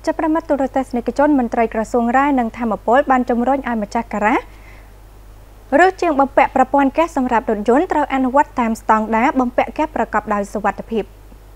ចាប់ផ្ដើមទូរទស្សនិកជនមន្ត្រីក្រសួងរាយនិងធម្មពលបានជំរុញឲ្យម្ចាស់ការ៉ាឬជាងបំពាក់ប្រព័ន្ធហ្គាសសម្រាប់រថយន្តត្រូវអនុវត្តតាមស្តង់ដារបំពាក់ហ្គាសប្រកបដោយសុវត្ថិភាព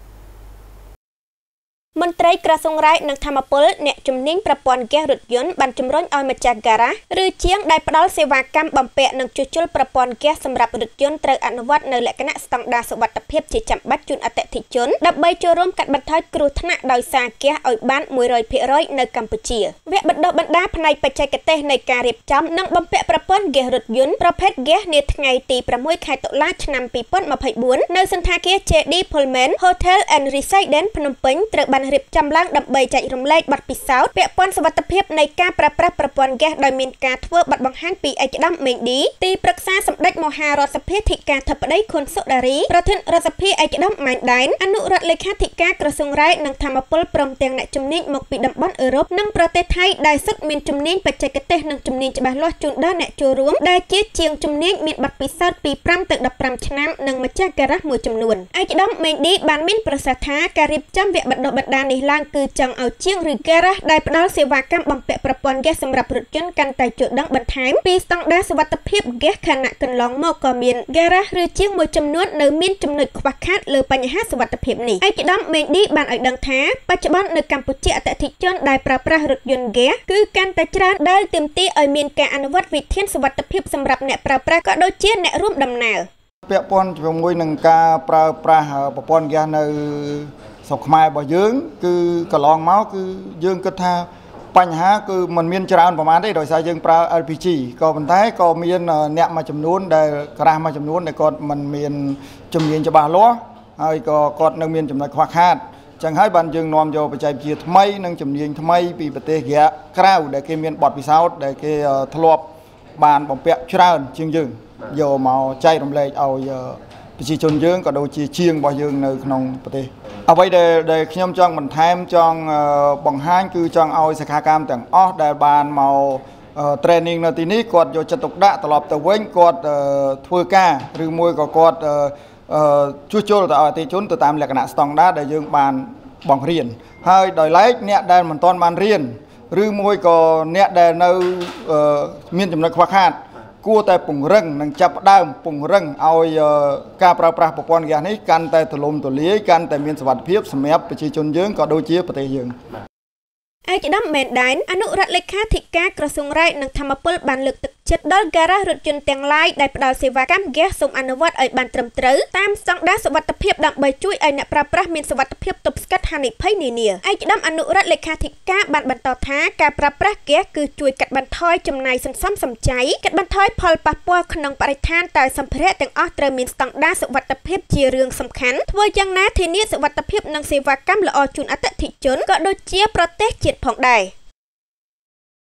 មន្ត្រីក្រសួងរាយនិងធម្មពលអ្នកជំនាញប្រព័ន្ធហ្គាសរថយន្តបានជំរុញឲ្យម្ចាស់ការ៉ាឬជាងដែលផ្ដល់សេវាកម្មបំពាក់និងជួសជុលប្រព័ន្ធហ្គាសសម្រាប់រថយន្តត្រូវអនុវត្តនៅលក្ខណៈស្តង់ដារសុវត្ថិភាពជាចាំបាច់ជូនអតិថិជនដើម្បីចូលរួមកាត់បន្ថយគ្រោះថ្នាក់ដោយសារហ្គាសឲ្យបាន 100% នៅកម្ពុជាវគ្គបណ្ដុះបណ្ដាលផ្នែកបច្ចេកទេសនៃការរៀបចំនិងបំពាក់ប្រព័ន្ធហ្គាសរថយន្តប្រភេទហ្គាសនាថ្ងៃទី 6 ខែតុលា ឆ្នាំ 2024 នៅសន្តាគារ JD Pullman Hotel and Residence ភ្នំពេញត្រូវបានរៀបចំឡើងដើម្បីចែករំលែកបទពិសោធន៍ពាក់ព័ន្ធសុវត្ថិភាពនៃការប្រើប្រាស់ប្រព័ន្ធហ្គាសដោយមានការធ្វើបទបង្ហាញពីឯកឧត្តមមេងឌីទីប្រឹក្សាសម្ដេចមហារដ្ឋសភាធិការធិបតីខុនសុដារីប្រធានរដ្ឋសភាឯកឧត្តមម៉ែនដែនអនុរដ្ឋលេខាធិការក្រសួងរាយនិងធម្មពលព្រមទាំងអ្នកជំនាញមកពីតំបន់អឺរ៉ុបនិងប្រទេសថៃដែលសុទ្ធមានជំនាញបច្ចេកទេសនិងជំនាញច្បាស់លាស់ជូនដល់អ្នកចូលរួមដែលជាជាងជំនាញមានបទពិសោធន៍ពី 5 ទៅ 15 ឆ្នាំនិងម្ចាស់ការ៉ាមួយចំនួនឯកឧត្តមមេងឌីបានមានប្រសាសន៍ថាការរៀបចំវគ្គបណ្ដុះបណ្ដាលនេះឡើងគឺចង់ឲ្យជាងឬការ៉ាដែលផ្ដល់សេវាកម្មបំពាក់ប្រព័ន្ធហ្គាសសម្រាប់រថយន្តកាន់តែយល់ដឹងបន្ថែមពីស្តង់ដារសុវត្ថិភាពហ្គាសខណៈកន្លងមកក៏មានការ៉ាឬជាងមួយចំនួននៅមានចំណុចខ្វះខាតលើបញ្ហាសុវត្ថិភាពនេះឯកឧត្តមមេងឌីបានឲ្យដឹងថាបច្ចុប្បន្ននៅកម្ពុជាអតិថិជនដែលប្រើប្រាស់រថយន្តហ្គាសគឺកាន់តែច្រើនដែលទាមទារឲ្យមានការអនុវត្តវិធានសុវត្ថិភាពសម្រាប់អ្នកប្រើប្រាស់ក៏ដូចជាអ្នករួមដំណើរពាក់ព័ន្ធជាមួយនឹងការប្រើប្រាស់ប្រព័ន្ធហ្គាសនៅស្រុកខ្មែររបស់យើងគឺកន្លងមកគឺយើងគិតថាបញ្ហាគឺมันមានច្រើនប្រហែលទេដោយសារយើងប្រើ LPG ក៏ប៉ុន្តែក៏មានអ្នកមួយចំនួនដែលក្រាស់មួយចំនួនដែលគាត់មិនមានជំនាញច្បាស់លាស់ហើយក៏គាត់នៅមានចំណុចខ្វះខាតចឹងហើយបានយើងនាំយកបច្ចេកវិទ្យាថ្មីនិងជំនាញថ្មីពីប្រទេសក្រៅដែលគេមានបទពិសោធន៍ដែលគេធ្លាប់បានបំពាក់ច្រើនជាងយើងយកមកចែករំលែកឲ្យប្រជាជនយើងក៏ដូចជាជាងរបស់យើងនៅក្នុងប្រទេសអ្វីដែលខ្ញុំចង់បន្ថែមចង់បង្ហាញគឺចង់ឲ្យសិក្ខាកាមទាំងអស់ដែលបានមក training នៅទីនេះគាត់យកចិត្តទុកដាក់ត្រឡប់ទៅវិញគាត់ធ្វើការឬមួយក៏គាត់ជួសជុលទៅឲ្យអតិថិជនទៅតាមលក្ខណៈស្តង់ដារដែលយើងបានបង្រៀនហើយដោយឡែកអ្នកដែលមិនទាន់បានរៀនឬមួយក៏អ្នកដែលនៅមានចំណុចខ្វះខាតគួរតែពង្រឹងនិងចាប់ផ្ដើមពង្រឹងឲ្យការប្រើប្រាស់ប្រព័ន្ធហ្គាសនេះកាន់តែទូលំទូលាយកាន់តែមានសុវត្ថិភាពសម្រាប់ប្រជាជនយើងក៏ដូចជាប្រទេសយើងឯកឧត្តមមែនដែនអនុរដ្ឋលេខាធិការក្រសួងរាយនិងធម្មពលបានលើកទឹកចិត្តដល់ការ៉ារថយន្តទាំងឡាយដែលផ្ដល់សេវាកម្មហ្គាសសូមអនុវត្តឲ្យបានត្រឹមត្រូវតាមស្តង់ដារសុវត្ថិភាពដើម្បីជួយឲ្យអ្នកប្រើប្រាស់មានសុវត្ថិភាពទប់ស្កាត់ហានិភ័យនានាឯកឧត្តមអនុរដ្ឋលេខាធិការបានបន្តថាការប្រើប្រាស់ហ្គាសគឺជួយកាត់បន្ថយចំណាយសន្សំសំចៃកាត់បន្ថយផលប៉ះពាល់ក្នុងបរិស្ថានតែសម្ភារៈទាំងអស់ត្រូវមានស្តង់ដារសុវត្ថិភាពជារឿងសំខាន់ធ្វើយ៉ាងណាធានាសុវត្ថិភាពនិងសេវាកម្មល្អជូនអតិថិជនក៏ដូចជាប្រទេសជាតិផងដែរ